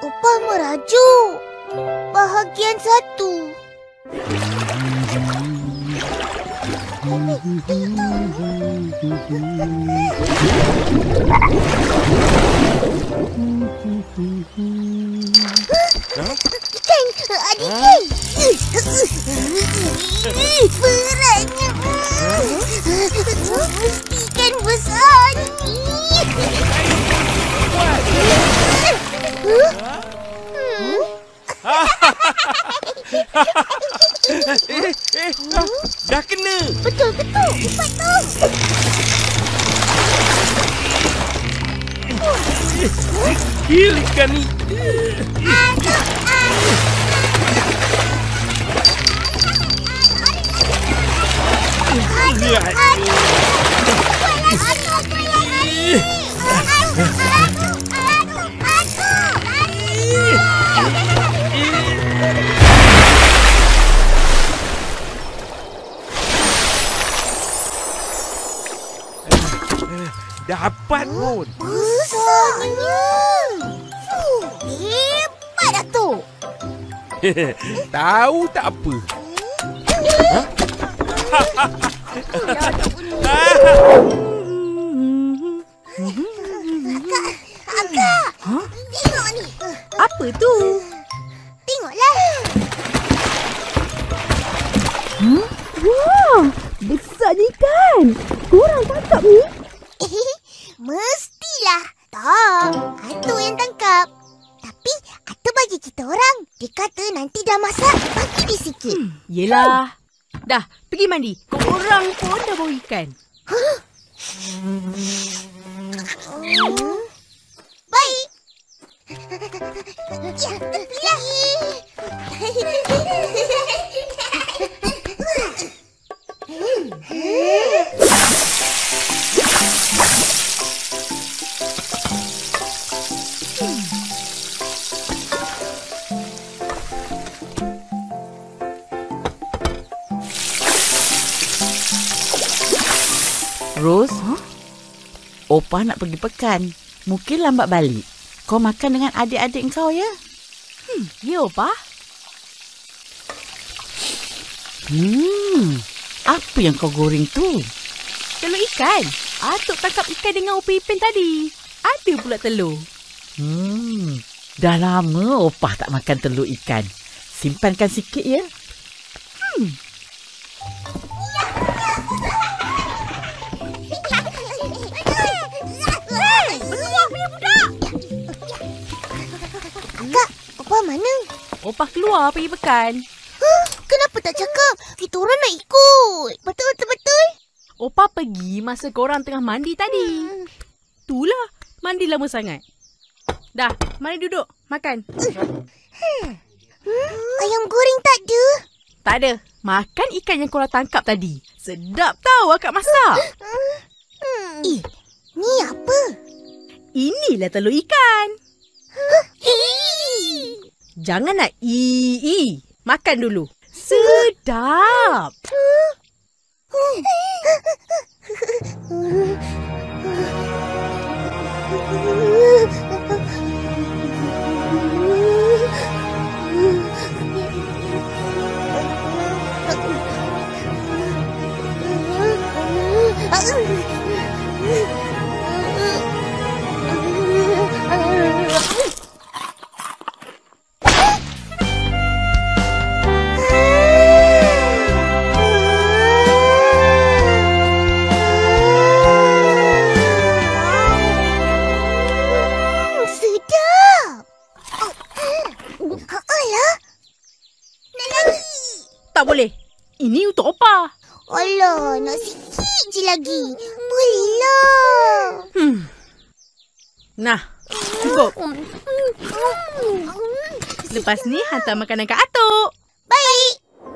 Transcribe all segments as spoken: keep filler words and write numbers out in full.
Opah merajuk. Bahagian satu. Ikan, adik ikan. Beratnya. Ikan besar ni. eh, eh, dah, dah kena. Betul, betul. Cepat tu. Kill ikan ni. Dapat pun. Besarnya. Fuh, hebat Datuk. Tahu tak apa. Akak, huh? Tengok ni. Apa tu? Tengoklah. Huh? Wah, besarnya ikan. Korang tangkap ni? Mestilah. Tak, Atuk yang tangkap. Tapi Atuk bagi kita orang. Dia kata nanti dah masak, bagi dia sikit. Hmm, yelah. Dah, pergi mandi. Korang pun dah bau ikan. Huh? Oh. Baik. Ya, tepilah. Ros, huh? Opah nak pergi pekan. Mungkin lambat balik. Kau makan dengan adik-adik kau ya? Hmm, ya Opah. Hmm, apa yang kau goreng tu? Telur ikan. Atuk tangkap ikan dengan Upin Ipin tadi. Ada pula telur. Hmm, dah lama Opah tak makan telur ikan. Simpankan sikit ya. Hmm. Opah mana? Opah keluar pergi pekan. Huh? Kenapa tak cakap? Kita orang nak ikut. Betul, betul, betul. Opah pergi masa korang tengah mandi tadi. Hmm. Itulah, mandi lama sangat. Dah, mari duduk. Makan. Hmm. Hmm, ayam goreng tak ada? Tak ada. Makan ikan yang korang tangkap tadi. Sedap tau akak masak. Hmm. Eh, ni apa? Inilah telur ikan. Huh? Jangan nak i-i. Makan dulu. Sedap. Tak boleh. Ini untuk Opah. Alah, nak sikit je lagi. Bolehlah. Hmm. Nah, cukup. Lepas ni hantar makanan kat Atuk. Baik.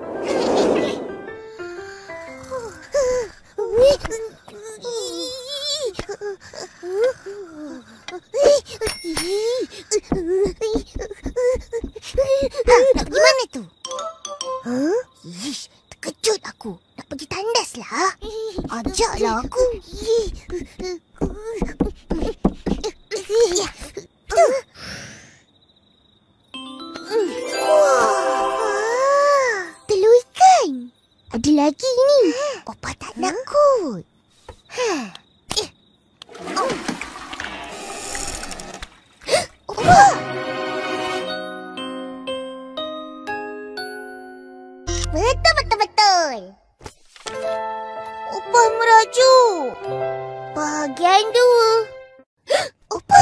Ha, nak pergi mana tu? Huh? Ish, terkejut aku. Nak pergi tandas lah. Ajaklah aku. Opa! Betul, betul, betul. Opa merajuk. Bahagian dua. Opa!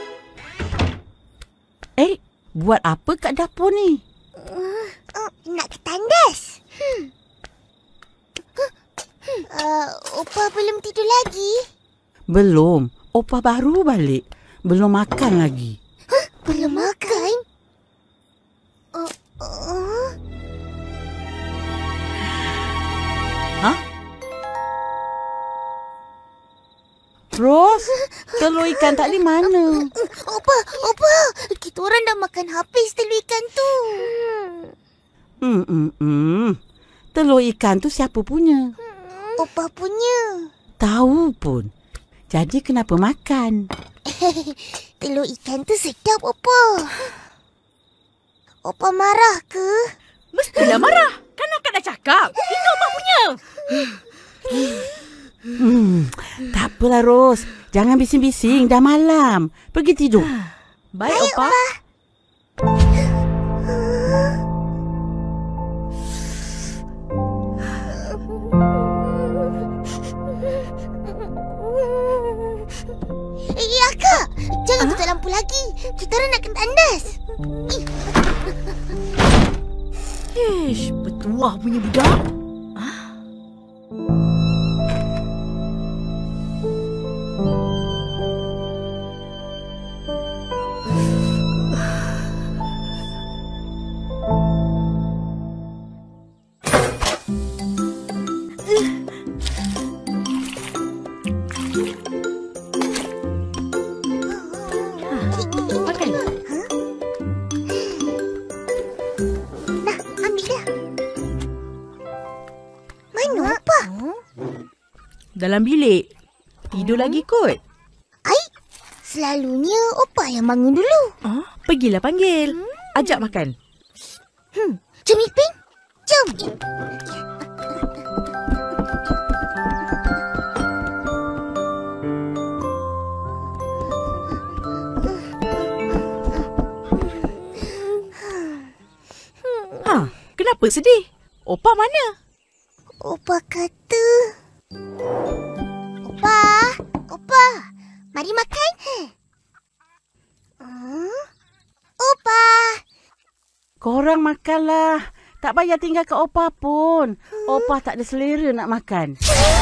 Eh, buat apa kat dapur ni? Uh, uh, nak ke tandas? Hmm. Uh, Opa belum tidur lagi? Belum. Opa baru balik. Belum makan lagi. Huh? Belum makan? Uh, uh. Hah? Ros, telur ikan tak di mana? Opa, Opa, kita orang dah makan habis telur ikan tu. Hmm, hmm, hmm. Telur ikan tu siapa punya? Opa punya. Tahu pun. Jadi kenapa makan? Telur ikan tu sedap, Opa. Opa marah ke? Mestilah marah. Kan akak dah cakap. Itu opa punya. Hmm, tak apalah Ros. Jangan bising-bising. Dah malam. Pergi tidur. Baik, Baik opa. opa. Eh, Akak. Jangan tutup lampu lagi. Kita orang nak kena tandas. Ish, bertuah punya budak. Dalam bilik. Tidur hmm? lagi kot. Ai, selalunya Opa yang bangun dulu. Oh, pergilah panggil. Hmm. Ajak makan. Hmm, jom Ipin. Jom. Ha, kenapa sedih? Opa mana? Opa kata... Opa, Opa, mari makan. Hmm? Opa. Korang makanlah. Tak payah tinggal kat Opa pun. Opa tak ada selera nak makan.